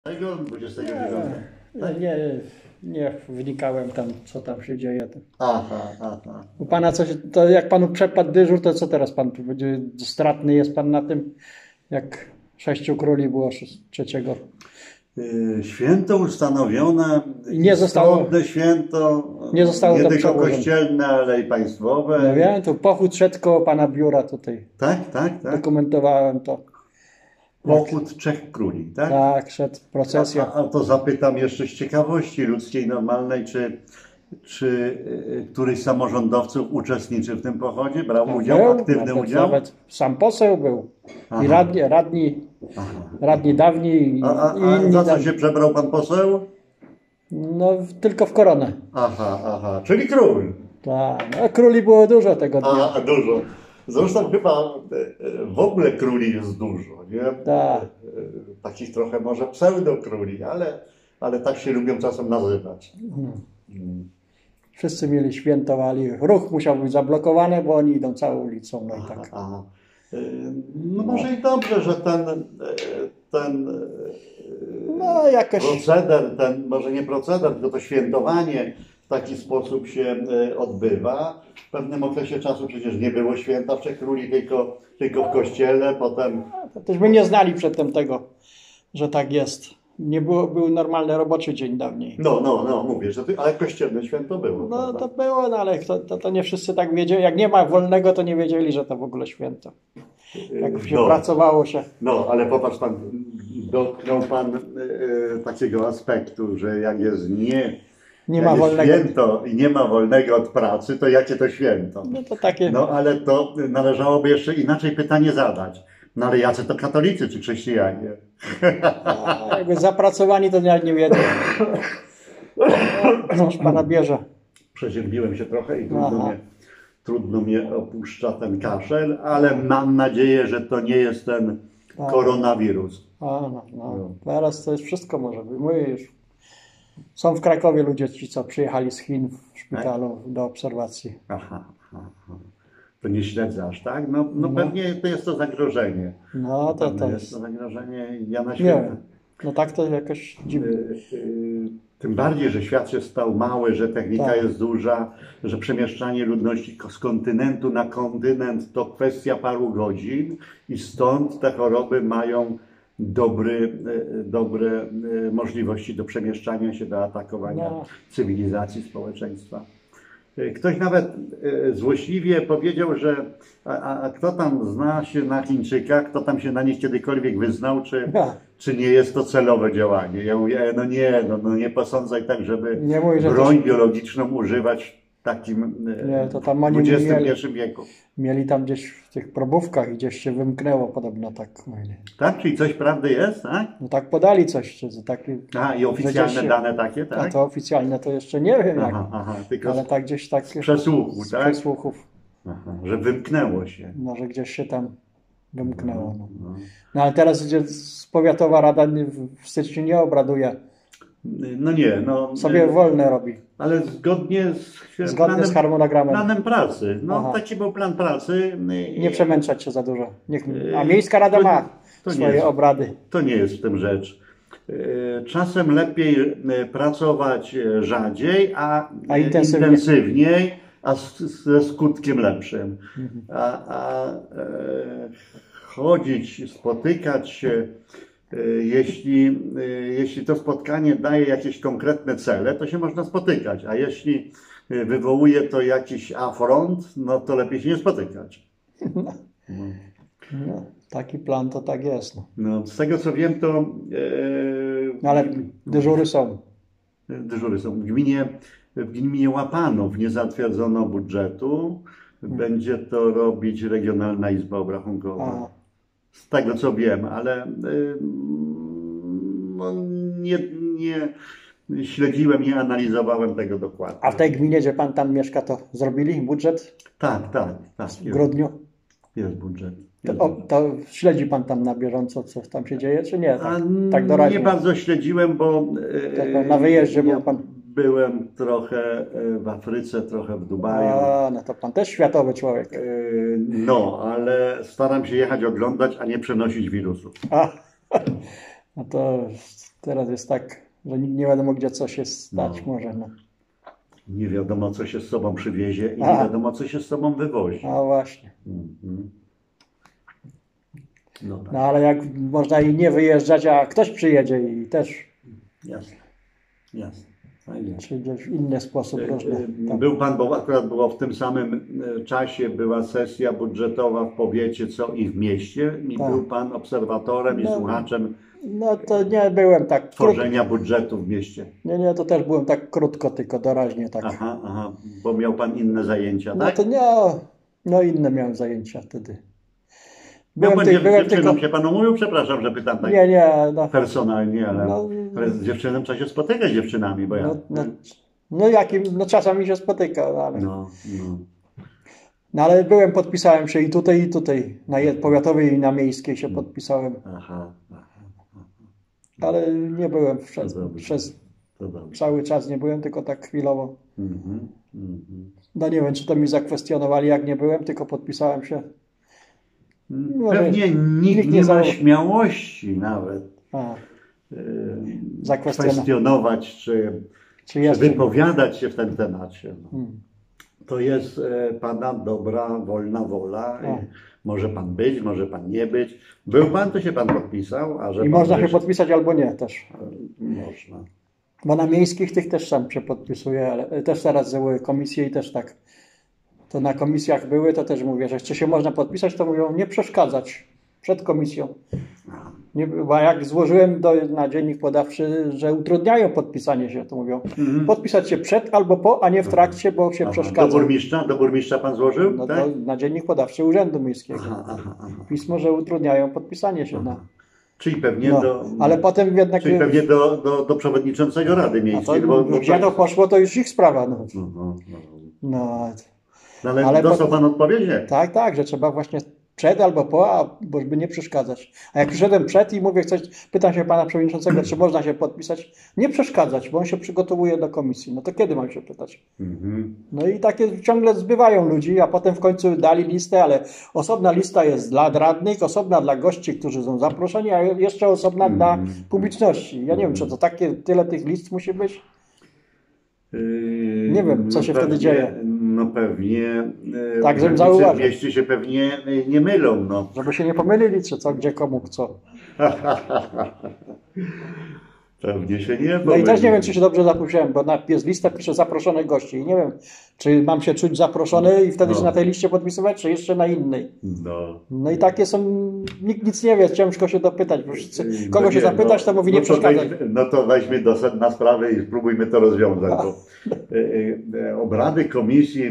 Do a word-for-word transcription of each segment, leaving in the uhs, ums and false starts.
dwudziestego dziewiątego. Nie, nie, nie wnikałem tam, co tam się dzieje. Aha, aha. U pana coś, to jak panu przepadł dyżur, to co teraz pan będzie stratny jest pan na tym, jak sześciu króli było trzeciego? Święto ustanowione, nie zostało, istotne święto, nie, zostało nie to tylko kościelne, ale i państwowe. Ja wiem, tu pochód szedł koło pana biura tutaj. Tak, tak, tak. Dokumentowałem to. Pochód trzech króli, tak? Tak, szedł procesja. A, a to zapytam jeszcze z ciekawości ludzkiej, normalnej, czy, czy y, któryś z samorządowców uczestniczy w tym pochodzie? Brał No, udział, był, aktywny nawet, udział? Nawet sam poseł był. Aha. I radni, radni, radni dawni. A, a, a inni za co dawni. się przebrał pan poseł? No, tylko w koronę. Aha, aha, czyli król. Tak, no, króli było dużo tego dnia. A, a dużo. Zresztą chyba w ogóle króli jest dużo, nie? Tak. Takich trochę może pseudokróli, ale, ale tak się lubią czasem nazywać. Hmm. Wszyscy mieli świętowali. Ruch musiał być zablokowany, bo oni idą całą ulicą. No, i tak. Aha. No może i dobrze, że ten, ten no, jakoś... proceder, ten może nie proceder, tylko to świętowanie w taki sposób się odbywa. W pewnym okresie czasu przecież nie było święta Trzech Króli, tylko, tylko w kościele, potem... To też by nie znali przedtem tego, że tak jest. Nie było, był normalny roboczy dzień dawniej. No, no, no, mówię, że ty, ale kościelne święto było. No prawda? to było, no ale to, to, to nie wszyscy tak wiedzieli. Jak nie ma wolnego, to nie wiedzieli, że to w ogóle święto. Jak się no, pracowało się. No, ale popatrz pan, dotknął pan e, takiego aspektu, że jak jest nie... Nie Jak ma jest wolnego. święto i nie ma wolnego od pracy, to jakie to święto? No to takie. No ale to należałoby jeszcze inaczej pytanie zadać. No ale jacy to katolicy czy chrześcijanie? A, jakby zapracowani to nie, nie wiedzą. Coś pana bierze. Przeziębiłem się trochę i trudno mnie, trudno mnie opuszcza ten kaszel, ale mam nadzieję, że to nie jest ten tak. koronawirus. A, no, no. Teraz to jest wszystko może być. My już są w Krakowie ludzie ci, co przyjechali z Chin w szpitalu tak? do obserwacji. Aha, aha. To nie śledzę aż, tak? No, no, no pewnie to jest to zagrożenie. No to, to jest. jest to zagrożenie Jana Święta. No tak to jakoś dziwne. Tym bardziej, że świat się stał mały, że technika tak. jest duża, że przemieszczanie ludności z kontynentu na kontynent to kwestia paru godzin i stąd te choroby mają dobry, dobre możliwości do przemieszczania się, do atakowania no. cywilizacji, społeczeństwa. Ktoś nawet złośliwie powiedział, że a, a kto tam zna się na Chińczykach, kto tam się na nich kiedykolwiek wyznał, czy, ja. czy nie jest to celowe działanie. Ja mówię, no nie, no, no nie posądzaj tak, żeby nie mój, że broń też... biologiczną używać w takim nie, to tam oni dwudziestym pierwszym wieku. Mieli tam gdzieś w tych probówkach, gdzieś się wymknęło podobno tak. Tak? Czyli coś prawdy jest, tak? No tak podali coś. Czy taki, a i oficjalne się... dane takie, tak? A to oficjalne to jeszcze nie wiem jak. Aha, aha, tylko ale tak gdzieś tak. Z przesłuchu, z tak? przesłuchów. Aha, że wymknęło się. No, że gdzieś się tam wymknęło. No, no. no ale teraz gdzie Powiatowa Rada w styczniu nie obraduje. No nie, no. Sobie wolne robi. Ale zgodnie z, zgodnie planem, z harmonogramem. Planem pracy. No Aha. taki był plan pracy. Nie przemęczać się za dużo. Niech, a Miejska Rada to, ma to swoje jest, obrady. To nie jest w tym rzecz. Czasem lepiej pracować rzadziej, a, a intensywniej. intensywniej, a ze skutkiem lepszym. Mhm. A, a e, chodzić, spotykać się, Jeśli, jeśli to spotkanie daje jakieś konkretne cele, to się można spotykać, a jeśli wywołuje to jakiś afront, no to lepiej się nie spotykać. No. No. No, taki plan to tak jest. No. No, z tego co wiem, to... E, Ale dyżury są. Dyżury są. W gminie, w gminie Łapanów nie zatwierdzono budżetu. Hmm. Będzie to robić Regionalna Izba Obrachunkowa. Aha. Z tego co wiem, ale no, nie, nie śledziłem, nie analizowałem tego dokładnie. A w tej gminie, gdzie pan tam mieszka, to zrobili budżet? Tak, tak. tak w grudniu? Jest budżet. Jest to, budżet. To śledzi pan tam na bieżąco, co tam się dzieje, czy nie? Tak, tak doraźnie? Nie bardzo śledziłem, bo tak, na wyjeździe ja był pan. Byłem trochę w Afryce, trochę w Dubaju. A, no to pan też światowy człowiek. No, ale staram się jechać oglądać, a nie przenosić wirusów. A, No to teraz jest tak, że nikt nie wiadomo, gdzie co się stać No. może. No. Nie wiadomo, co się z sobą przywiezie i A. nie wiadomo, co się z sobą wywozi. A właśnie. Mhm. No tak, No ale jak można i nie wyjeżdżać, a ktoś przyjedzie i też, jasne, jasne. Fajnie. czy gdzieś w inny sposób różne. Tam. Był pan, bo akurat było w tym samym e, czasie była sesja budżetowa w powiecie, co i w mieście i Tak. był pan obserwatorem i No. słuchaczem No to nie byłem tak krótko. tworzenia budżetu w mieście. Nie, nie, to też byłem tak krótko, tylko doraźnie tak. Aha, aha, bo miał pan inne zajęcia, No tak? to nie, no inne miałem zajęcia wtedy. Byłem, Byłem, pan ty, byłem dziewczyną tylko... się panu mówił, przepraszam, że pytam tak Nie, nie, no, personalnie, ale, No. ale z dziewczyną trzeba się spotykać z dziewczynami, bo ja... no, no, no jakim, no czasami się spotyka, no, ale... No, no. No ale byłem, podpisałem się i tutaj, i tutaj. Na jed- powiatowej i na miejskiej się podpisałem. Aha, aha, Ale nie byłem przez, To dobrze. przez to dobrze. cały czas, nie byłem, tylko tak chwilowo. Mhm, mhm. No nie wiem, czy to mi zakwestionowali, jak nie byłem, tylko podpisałem się. No, Pewnie że nikt, nikt nie, nie ma zało- śmiałości nawet A, yy, Zakwestionować. kwestionować czy, czy czy jeszcze... wypowiadać się w tym temacie. No. Hmm. To jest e, pana dobra, wolna wola. Tak. I może pan być, może pan nie być. Był pan, to się pan podpisał, a że I pan można się wyszedł, podpisać albo nie też. Można. Bo na miejskich tych też sam się podpisuje, ale też teraz były komisje i też tak. To na komisjach były, to też mówię, że czy się można podpisać, to mówią nie przeszkadzać przed komisją. Nie, bo jak złożyłem do, na dziennik podawczy, że utrudniają podpisanie się, to mówią Mhm. podpisać się przed albo po, a nie w trakcie, bo się Aha, do przeszkadza. burmistrza, do burmistrza pan złożył? No tak? to na dziennik podawczy Urzędu Miejskiego. Aha, aha, aha. Pismo, że utrudniają podpisanie się. No. Czyli pewnie No, do. ale potem jednak... Czyli pewnie do, do, do przewodniczącego Rady a to, Miejskiej. bo, bo gdzie to poszło, to już ich sprawa. No, No, no, no. no, No, ale, Ale dostał po- pan odpowiedź? Nie? tak, tak, że trzeba właśnie przed albo po, a bo żeby nie przeszkadzać. A jak przyszedłem przed i mówię coś, pytam się pana przewodniczącego, czy można się podpisać, nie przeszkadzać, bo on się przygotowuje do komisji. No to kiedy mam się pytać? Mhm. No i takie ciągle zbywają ludzi, a potem w końcu dali listę, ale osobna lista jest dla radnych, osobna dla gości, którzy są zaproszeni, a jeszcze osobna dla publiczności. Ja nie wiem, czy to takie, tyle tych list musi być? Yy, Nie wiem, co no się wtedy pewnie- dzieje. No pewnie. yy, Tak, żebym urzędnicy zauważył. w mieście się pewnie yy, nie mylą. No. Żeby się nie pomylili, czy co, gdzie, komu, co. Pewnie się nie No i też nie pomylą. wiem, czy się dobrze zapisałem, bo na jest lista pisze zaproszonych gości i nie wiem, czy mam się czuć zaproszony i wtedy No. się na tej liście podpisywać, czy jeszcze na innej. No. No i takie są, nikt nic nie wie, ciężko się dopytać, bo wszyscy, kogo No się nie, zapytać, no, to mówi no nie przeszkadzać. weźmy, no to weźmy do sedna sprawy i spróbujmy to rozwiązać. Bo, e, e, obrady komisji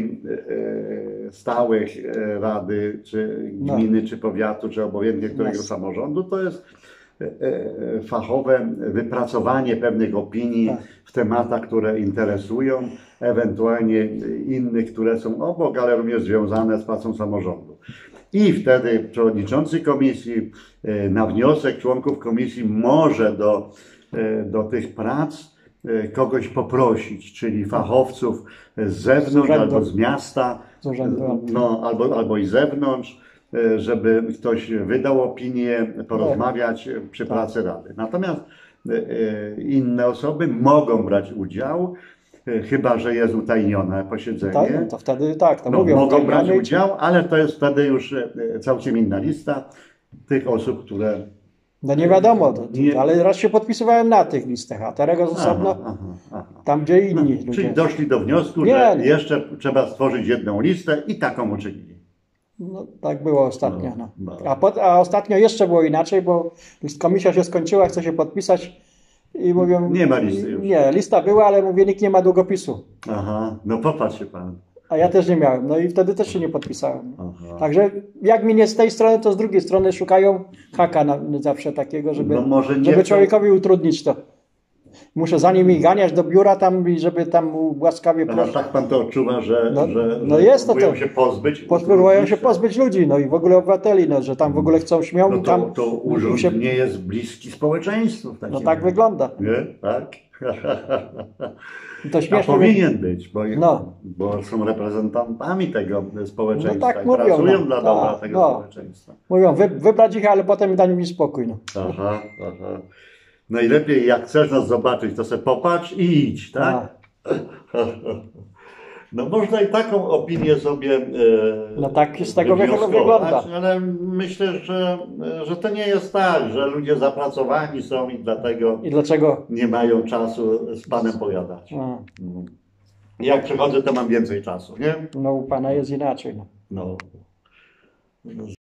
e, stałych e, rady, czy No. gminy, czy powiatu, czy obojętnie którego Jasne. samorządu, to jest e, e, fachowe wypracowanie pewnych opinii Tak. w tematach, które interesują, ewentualnie innych, które są obok, ale również związane z pracą samorządu. I wtedy przewodniczący komisji e, na wniosek członków komisji może do, e, do tych prac e, kogoś poprosić, czyli fachowców z zewnątrz urzędu. albo z miasta, Z urzędu. no, albo, albo i z zewnątrz, e, żeby ktoś wydał opinię, porozmawiać e, przy pracy rady. Natomiast e, e, inne osoby mogą brać udział, e, chyba że jest utajnione posiedzenie. Tak, no to wtedy tak, to No, mówią. mogą tak, brać ale- udział, ale to jest wtedy już e, całkiem inna lista tych osób, które... No nie wiadomo, to, Nie. ale raz się podpisywałem na tych listach, a teraz osobno Aha, aha, aha. tam, gdzie inni Czyli ludzie. doszli do wniosku, Nie, że nie. jeszcze trzeba stworzyć jedną listę i taką uczynili. No, tak było ostatnio. No, No. no. A, po, a ostatnio jeszcze było inaczej, bo komisja się skończyła, chce się podpisać i mówią... Nie ma listy już. Nie, lista była, ale mówię, nikt nie ma długopisu. Aha, no popatrz się pan. A ja też nie miałem, no i wtedy też się nie podpisałem. Aha. Także jak mi nie z tej strony, to z drugiej strony szukają haka na, zawsze takiego, żeby, No może nie żeby to- człowiekowi utrudnić to. Muszę za nimi ganiać do biura tam i żeby tam łaskawie Ale prosić. tak pan to odczuwa, że, No, że, no że jest to próbują to. się pozbyć. Próbują się pozbyć ludzi, no i w ogóle obywateli, no, że tam w ogóle chcą śmią, No to, tam to urząd się, nie jest bliski społeczeństwu. W takim no tak razie. wygląda. Nie? Tak? To A śmiesznie. powinien być, bo, No. bo są reprezentantami tego społeczeństwa No tak i mówią, pracują no. dla dobra Tak, tego no. społeczeństwa. Mówią, wy, wybrać ich, ale potem dać mi spokój. No. Aha, aha. najlepiej jak chcesz nas zobaczyć, to se popatrz i idź, tak? No można i taką opinię sobie e, No tak z tego wywnioskować, wygląda. ale myślę, że, że to nie jest tak, że ludzie zapracowani są i dlatego I dlaczego? nie mają czasu z Panem pogadać. A, Jak przychodzę, to mam więcej czasu, nie? no u Pana jest inaczej. No. No.